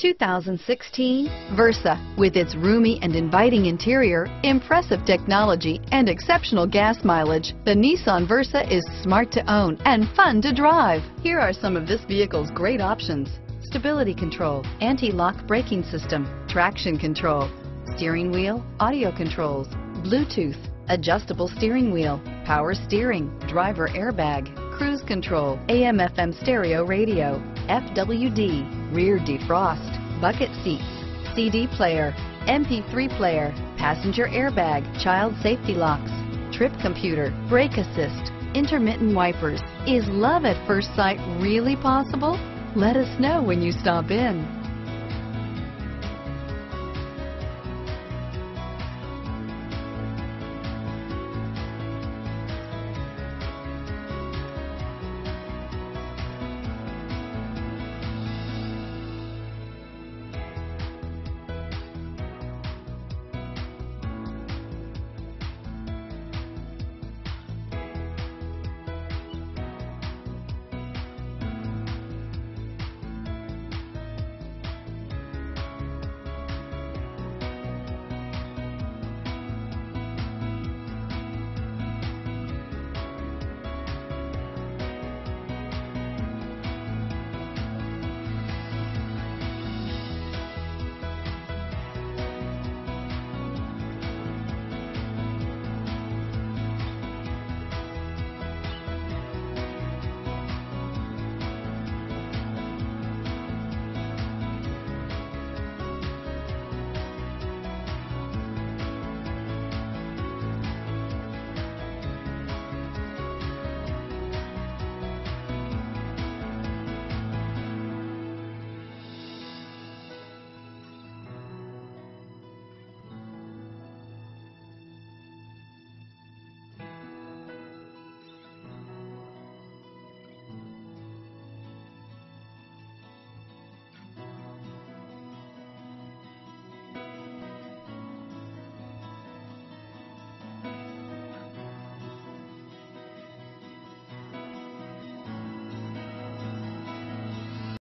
2016 Versa. With its roomy and inviting interior, impressive technology, and exceptional gas mileage, the Nissan Versa is smart to own and fun to drive. Here are some of this vehicle's great options: stability control, anti-lock braking system, traction control, steering wheel audio controls, Bluetooth, adjustable steering wheel, power steering, driver airbag, cruise control, AM/FM stereo radio, FWD, rear defrost, bucket seats, CD player, MP3 player, passenger airbag, child safety locks, trip computer, brake assist, intermittent wipers. Is love at first sight really possible? Let us know when you stop in.